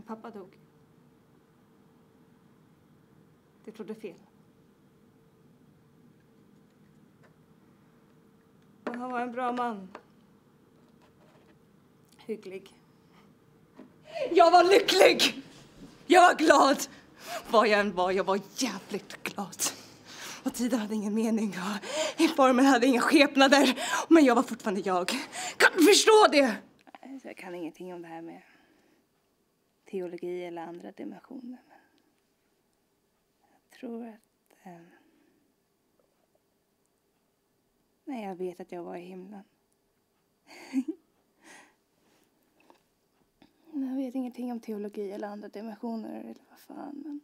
pappa dog. Du trodde fel. Och han var en bra man. Hygglig. Jag var lycklig! Jag var glad! Var jag än var, jag var jävligt glad. Och tiden hade ingen mening och formen hade inga skepnader. Men jag var fortfarande jag. Kan du förstå det? Jag kan ingenting om det här med teologi eller andra dimensioner. Jag tror att... Nej, jag vet att jag var i himlen. Jag vet ingenting om teologi eller andra dimensioner eller vad fan, men...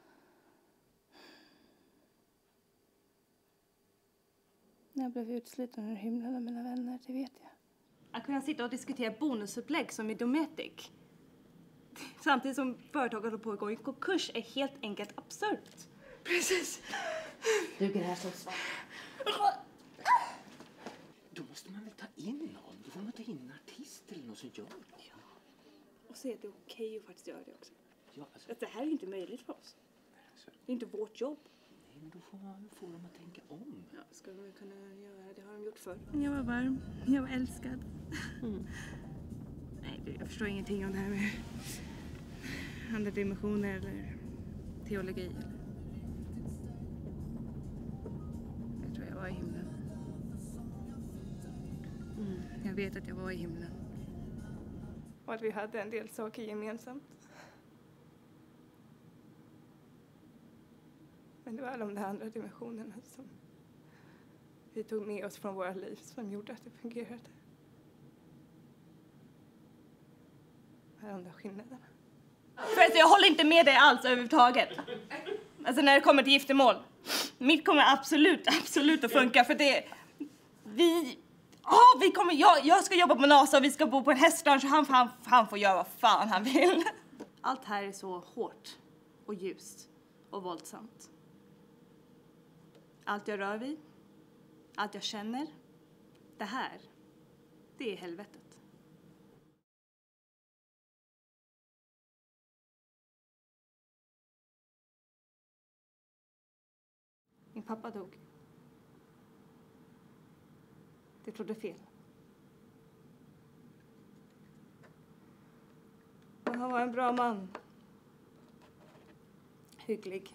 När jag blev utsliten ur himlen av mina vänner, det vet jag. Att kunna sitta och diskutera bonusupplägg som i Dometic samtidigt som företag håller på att gå i konkurs är helt enkelt absurt. Precis. Duger det här så svart? Då måste man väl ta in någon. Då får man ta in en artist eller någon som gör det. Ja. Och se att det är okej att faktiskt göra det också. Ja, alltså. Att det här är inte möjligt för oss. Det är inte vårt jobb. Nej, men då får man få dem att tänka om. Ja, ska de kunna göra det? Det har de gjort förr. Jag var varm. Jag var älskad. Nej, jag förstår ingenting om det här med andra dimensioner eller teologi. Jag tror jag var i himlen. Jag vet att jag var i himlen. Och att vi hade en del saker gemensamt. Men det var alla de där andra dimensionerna som vi tog med oss från våra liv som gjorde att det fungerade. Alla de där skillnaderna. Förresten, jag håller inte med dig alls överhuvudtaget. Alltså när det kommer till giftermål. Mitt kommer absolut att funka för det... Jag ska jobba på NASA och vi ska bo på en hästranch och han får göra vad fan han vill. Allt här är så hårt och ljust och våldsamt. Allt jag rör vid, allt jag känner, det är helvetet. Min pappa dog. Du trodde fel. Och han var en bra man. Hygglig.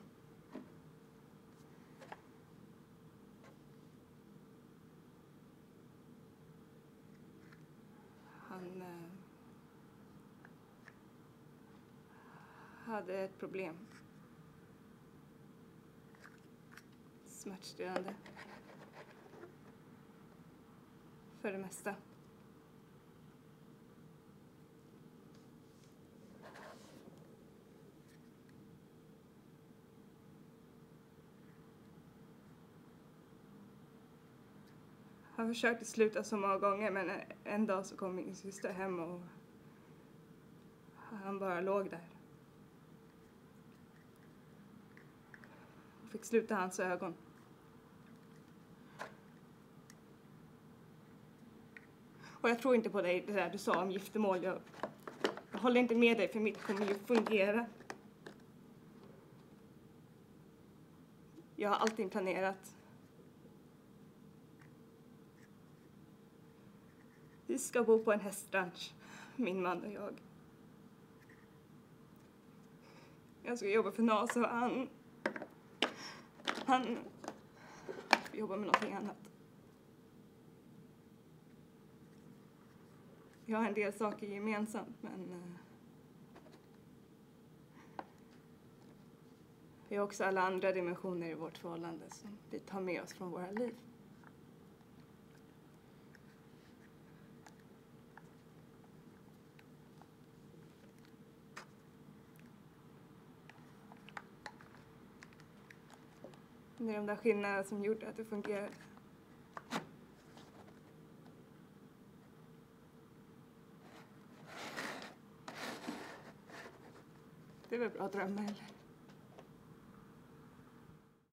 Han hade ett problem. Smärtstillande. För det mesta. Han försökte sluta så många gånger men en dag så kom min syster hem och han bara låg där. Och fick sluta hans ögon. Och jag tror inte på dig, det där du sa om giftermål. Jag håller inte med dig för mitt kommer ju fungera. Jag har alltid planerat. Vi ska bo på en hästranch, min man och jag. Jag ska jobba för NASA och han jobbar med någonting annat. Vi har en del saker gemensamt, men vi har också alla andra dimensioner i vårt förhållande som vi tar med oss från våra liv. Det är de där skillnaderna som gjorde att det fungerade. Det är väl bra drömmar, eller?